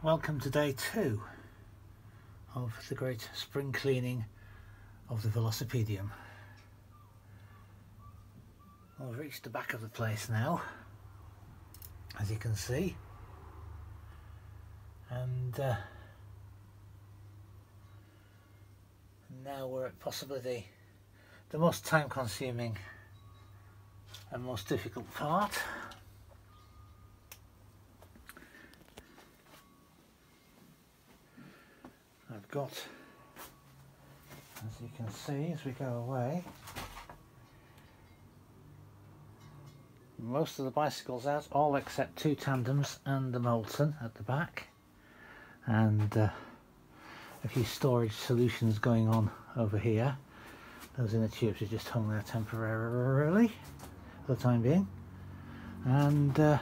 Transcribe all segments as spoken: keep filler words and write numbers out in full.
Welcome to day two of the great spring cleaning of the Velocipedium. I've reached the back of the place now, as you can see, and uh, now we're at possibly the, the most time consuming and most difficult part. I've got, as you can see as we go away, most of the bicycles out, all except two tandems and the Molten at the back, and uh, a few storage solutions going on over here. Those inner tubes are just hung there temporarily for the time being, and uh,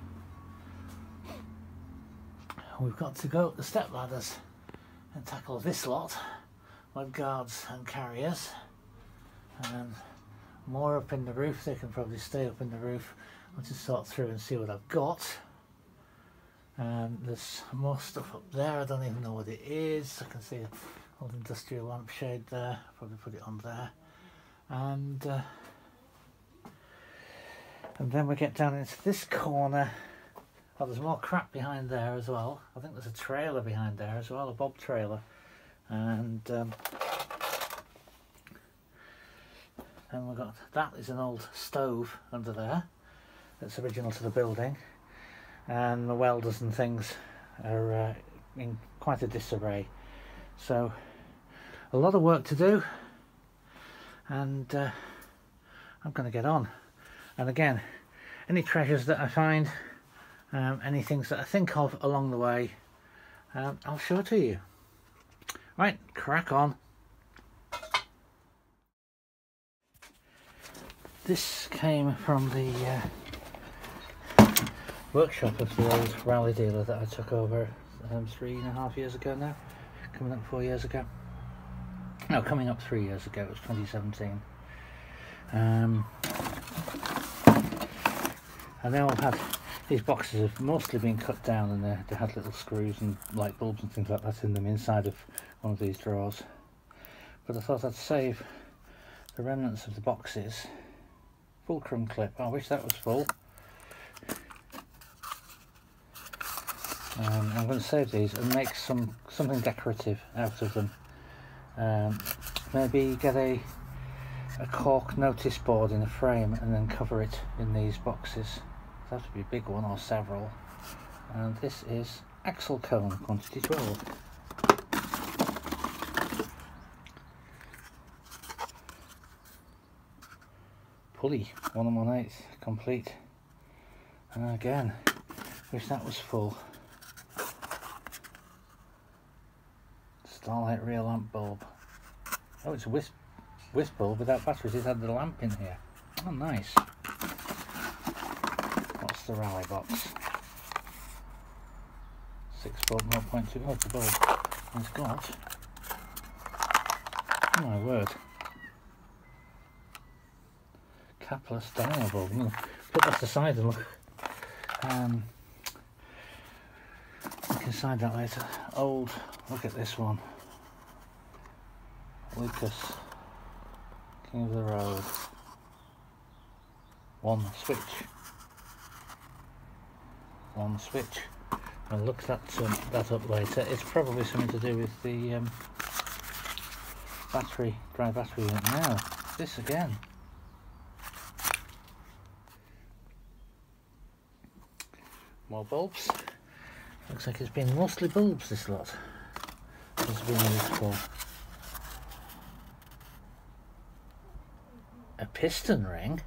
we've got to go up the step ladders and tackle this lot with guards and carriers, and more up in the roof. They can probably stay up in the roof. I'll just sort through and see what I've got. Um, there's more stuff up there. I don't even know what it is. I can see an old industrial lampshade there. Probably put it on there, and uh, and then we get down into this corner. Oh, there's more crap behind there as well. I think there's a trailer behind there as well, a bob trailer. And um, and we've got, that is an old stove under there that's original to the building. And the welders and things are uh, in quite a disarray. So a lot of work to do, and uh, I'm going to get on. And again, any treasures that I find, Um, any things that I think of along the way, um, I'll show to you. Right, crack on. This came from the uh, workshop of the old Raleigh dealer that I took over um, three and a half years ago now, coming up four years ago. No, coming up three years ago, it was twenty seventeen. Um, and they all had, these boxes have mostly been cut down, and they, they had little screws and light bulbs and things like that in them inside of one of these drawers. But I thought I'd save the remnants of the boxes. Fulcrum clip, I wish that was full. Um, I'm going to save these and make some something decorative out of them. Um, maybe get a, a cork notice board in a frame and then cover it in these boxes. That would be a big one, or several. And this is axle cone, quantity twelve. Pulley, one and one eighth, complete. And again, wish that was full. Starlight rear lamp bulb. Oh, it's a wisp, wisp bulb without batteries. It had the lamp in here. Oh, nice. The Raleigh box. Six bulb, zero point two. Oh, it's a bulb. And it's got, oh my word, capless dial bulb. I'm going to put that aside and look. Um, look inside that later. Old, look at this one. Lucas, King of the Road. One switch. One switch. I'll look that um, that up later. It's probably something to do with the um, battery, dry battery unit. Now, this again. More bulbs. Looks like it's been mostly bulbs, this lot. It's been used for. A piston ring.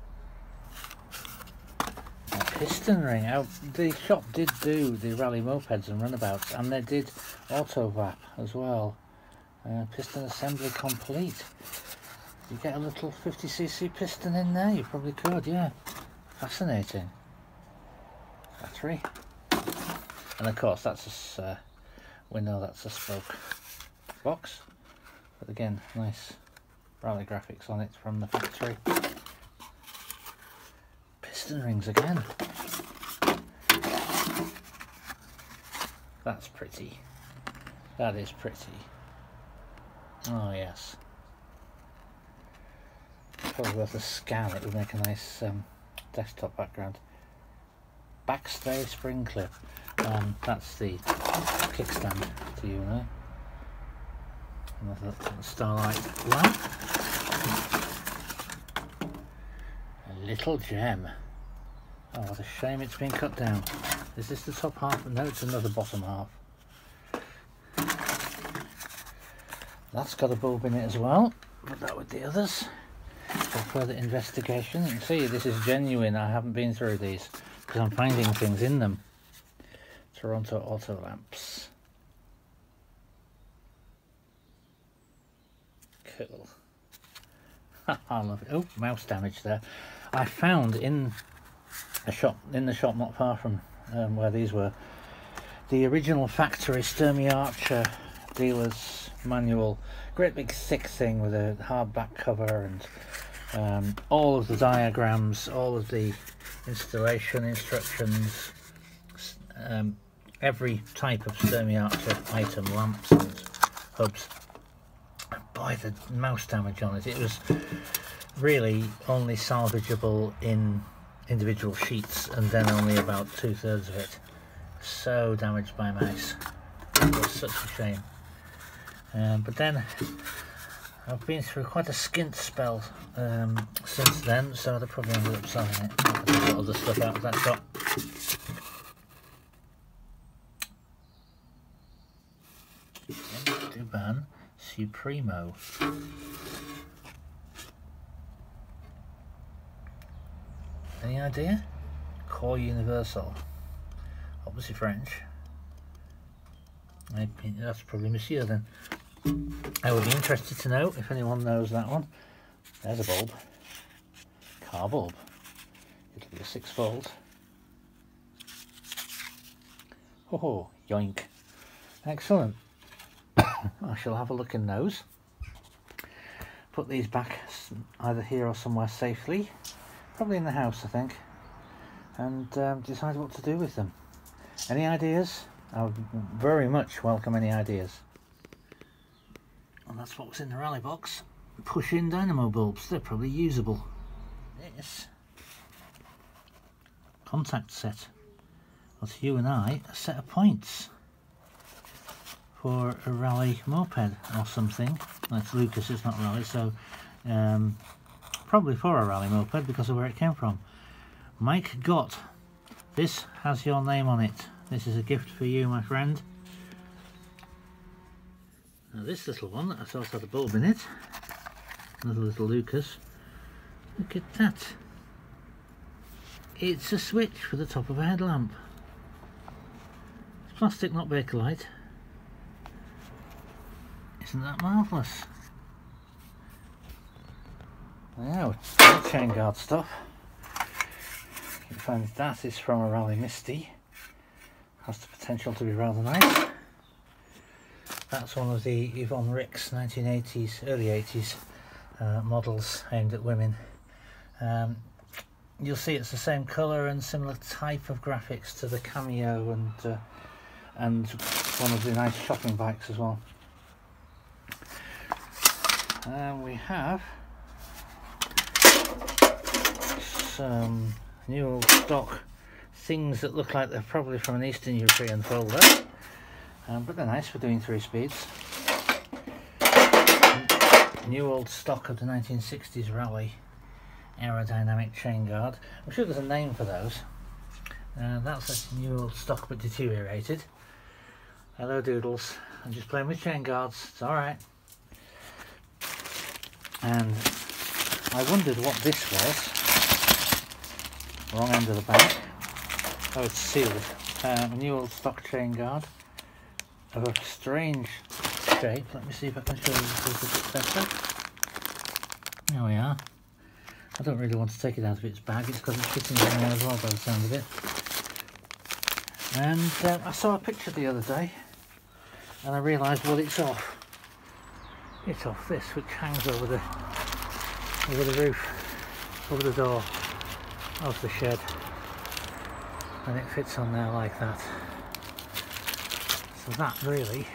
Piston ring. Out. The shop did do the Raleigh mopeds and runabouts, and they did auto vap as well. Uh, piston assembly complete. You get a little fifty c c piston in there, you probably could, yeah. Fascinating. Battery. And of course that's a, uh, we know that's a spoke box. But again, nice Raleigh graphics on it from the factory. Piston rings again. That's pretty. That is pretty. Oh yes. Probably worth a scan. It would make a nice um, desktop background. Backstay spring clip. Um, that's the kickstand to you know. Another little starlight lamp. A little gem. Oh, what a shame it's been cut down. Is this the top half? No, it's another bottom half. That's got a bulb in it as well. Put that with the others for further investigation. You can see this is genuine. I haven't been through these because I'm finding things in them. Toronto Auto Lamps. Cool. I love it. Oh, mouse damage there. I found in a shop, in the shop not far from um, where these were, the original factory Sturmey Archer dealer's manual. Great big thick thing with a hardback cover and um, all of the diagrams, all of the installation instructions, um, every type of Sturmey Archer item, lamps and hubs. Boy, the mouse damage on it. It was really only salvageable in individual sheets and then only about two-thirds of it. So damaged by mouse. It was such a shame. Um, but then I've been through quite a skint spell um, since then, so they probably ended up selling it. I've got other stuff out of that shop. Duban Supremo. Any idea? Core Universal. Obviously French. Maybe that's probably Monsieur then. I would be interested to know if anyone knows that one. There's a bulb. Car bulb. It'll be a six fold. Oh, yoink. Excellent. I shall have a look in those. Put these back either here or somewhere safely. Probably in the house, I think. And um, decide what to do with them. Any ideas? I would very much welcome any ideas. And that's what was in the Raleigh box. Push-in dynamo bulbs. They're probably usable. This contact set. Well, to you and I, a set of points for a Raleigh moped or something. That's Lucas, it's not Raleigh, so um, probably for a Raleigh moped because of where it came from. Mike Gott, this has your name on it. This is a gift for you, my friend. Now this little one that I thought had a bulb in it, another little Lucas. Look at that. It's a switch for the top of a headlamp. It's plastic, not Bakelite. Isn't that marvellous? Now, chain guard stuff. You can find that is from a Raleigh Misty. Has the potential to be rather nice. That's one of the Yvonne Ricks nineteen eighties, early eighties uh, models aimed at women. Um, you'll see it's the same colour and similar type of graphics to the Cameo and uh, and one of the nice shopping bikes as well. And we have some new old stock things that look like they're probably from an Eastern European folder, um, but they're nice for doing three speeds. New old stock of the nineteen sixties Raleigh aerodynamic chain guard. I'm sure there's a name for those. Uh, that's a new old stock but deteriorated. Hello doodles, I'm just playing with chain guards, it's alright. And I wondered what this was. Wrong end of the bag. Oh, it's sealed. Um, a new old stock chain guard of a strange shape. Let me see if I can show you this a bit better. There we are. I don't really want to take it out of its bag. It's because it's fitting in there as well by the sound of it. And uh, I saw a picture the other day and I realised, well, it's off. It's off this, which hangs over the over the roof, over the door of the shed, and it fits on there like that. So that really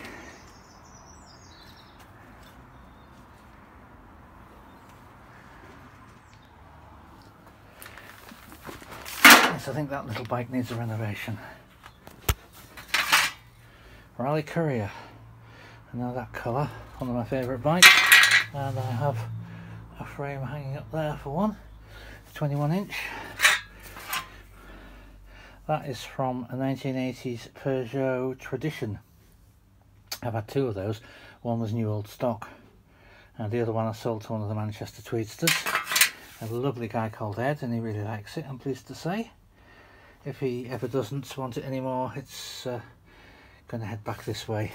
yes, I think that little bike needs a renovation. Raleigh Courier, and now that colour, one of my favourite bikes, and I have a frame hanging up there for one, twenty-one inch. That is from a nineteen eighties Peugeot Tradition. I've had two of those. One was new old stock, and the other one I sold to one of the Manchester Tweedsters. A lovely guy called Ed, and he really likes it, I'm pleased to say. If he ever doesn't want it anymore, it's uh, going to head back this way.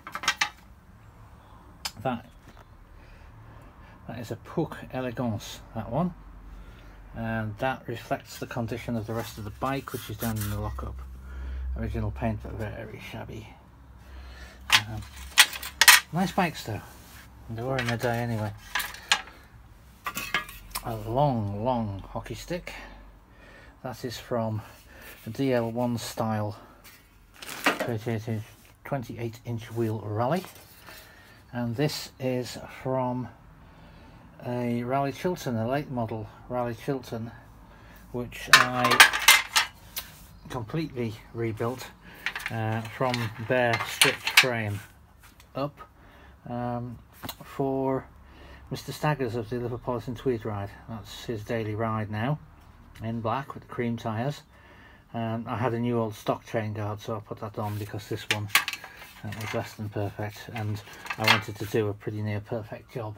That that is a Puch Elegance, that one, and that reflects the condition of the rest of the bike, which is down in the lockup. Original paint, but very shabby. Um, nice bikes though, and they were in their day anyway. A long, long hockey stick. That is from a D L one style twenty-eight inch wheel Raleigh, and this is from a Raleigh Chilton, a late model Raleigh Chilton, which I completely rebuilt uh, from bare stripped frame up um, for Mister Staggers of the Liverpoolitan Tweed Ride. That's his daily ride now, in black with the cream tyres. Um, I had a new old stock chain guard, so I put that on because this one uh, was less than perfect, and I wanted to do a pretty near perfect job.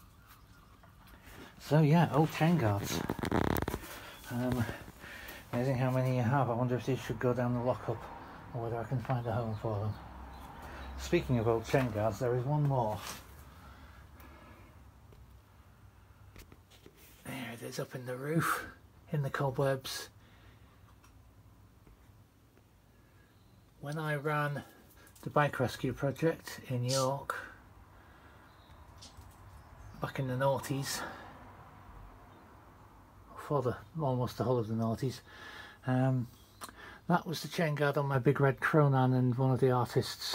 So yeah, old chain guards. Um, amazing how many you have. I wonder if these should go down the lockup, or whether I can find a home for them. Speaking of old chain guards, there is one more. There it is, up in the roof, in the cobwebs. When I ran the bike rescue project in York back in the noughties, for the almost the whole of the noughties, um, that was the chain guard on my big red Cronan, and one of the artists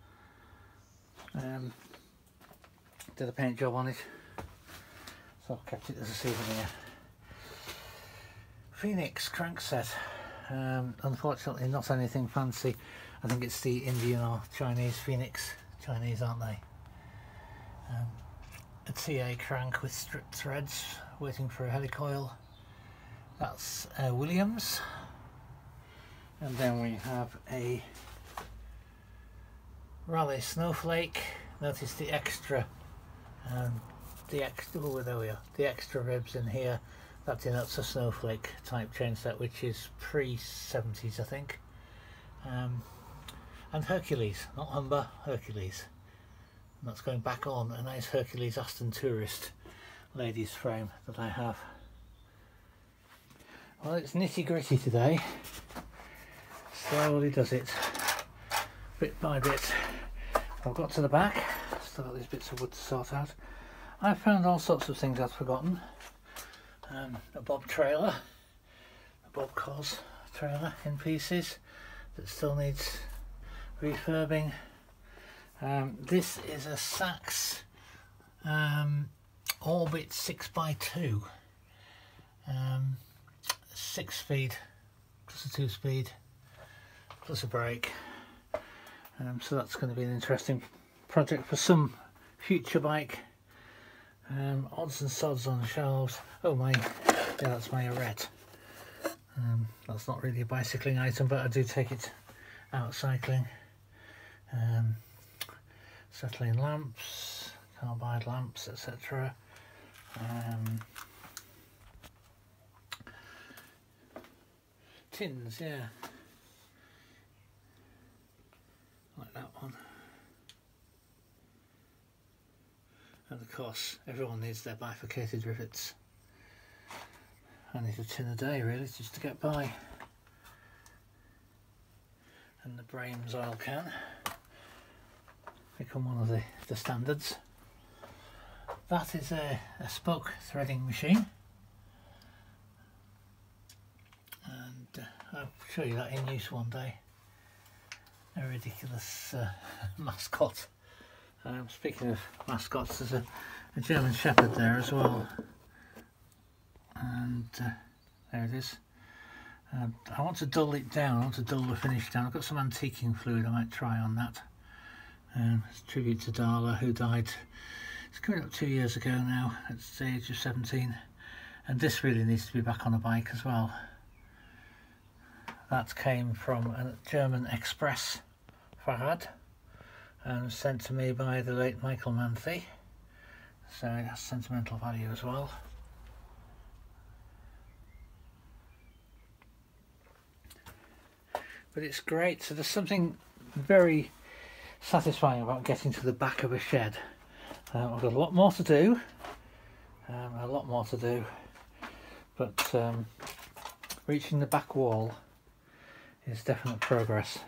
um, did a paint job on it, so I've kept it as a souvenir. Phoenix crankset. Um, unfortunately not anything fancy. I think it's the Indian or Chinese Phoenix. Chinese, aren't they? Um, a T A crank with stripped threads waiting for a helicoil. That's uh, Williams. And then we have a Raleigh Snowflake. Notice the extra um, the extra oh, there we are. The extra ribs in here. That denotes a Snowflake type chain set, which is pre seventies, I think. Um, and Hercules, not Humber, Hercules. And that's going back on a nice Hercules Aston Tourist ladies frame that I have. Well, it's nitty gritty today. Slowly does it, bit by bit. I've got to the back, still got these bits of wood to sort out. I've found all sorts of things I'd forgotten. Um, a Bob trailer, a Bob Cos trailer in pieces that still needs refurbing. Um, this is a Sachs um, Orbit six by two, um, six speed plus a two speed plus a brake. Um, so that's going to be an interesting project for some future bike. Um, odds and sods on the shelves. Oh my, yeah, that's my Arete. Um, that's not really a bicycling item, but I do take it out cycling. Um, settling lamps, carbide lamps, et cetera. Um, tins, yeah, like that one. And of course, everyone needs their bifurcated rivets. I need a tin a day, really, just to get by. And the Brames oil can become one of the, the standards. That is a, a spoke threading machine. And uh, I'll show you that in use one day. a ridiculous uh, mascot. Um, speaking of mascots, there's a, a German Shepherd there as well, and uh, there it is. Um, I want to dull it down, I want to dull the finish down. I've got some antiquing fluid I might try on that. Um, it's a tribute to Darla, who died, it's coming up two years ago now, at the age of seventeen. And this really needs to be back on a bike as well. That came from a German Express Fahrrad and sent to me by the late Michael Manthe. So it has sentimental value as well. But it's great, so there's something very satisfying about getting to the back of a shed. Um, I've got a lot more to do, um, a lot more to do, but um, reaching the back wall is definite progress.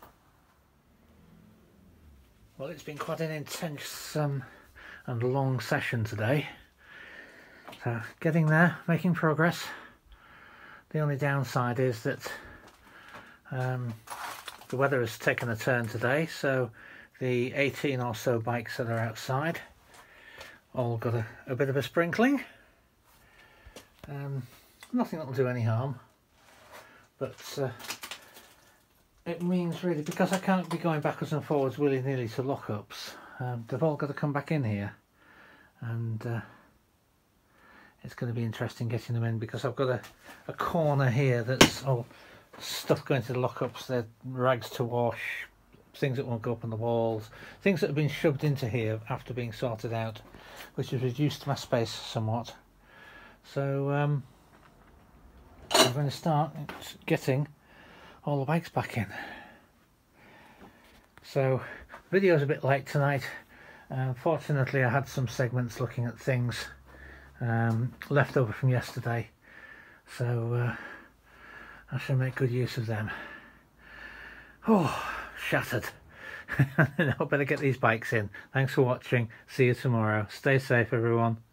Well, it's been quite an intense um, and long session today, so getting there, making progress. The only downside is that Um, the weather has taken a turn today, so the eighteen or so bikes that are outside all got a, a bit of a sprinkling. Um, nothing that will do any harm, but uh, it means really, because I can't be going backwards and forwards willy-nilly to lockups, um, they've all got to come back in here, and uh, it's going to be interesting getting them in, because I've got a, a corner here that's all stuff going to the lockups, they're rags to wash, things that won't go up on the walls, things that have been shoved into here after being sorted out, which has reduced my space somewhat. So um, I'm going to start getting all the bikes back in. So the video's a bit late tonight. Uh, fortunately I had some segments looking at things um, left over from yesterday, so uh, I shall make good use of them. Oh, shattered. Now I better get these bikes in. Thanks for watching. See you tomorrow. Stay safe, everyone.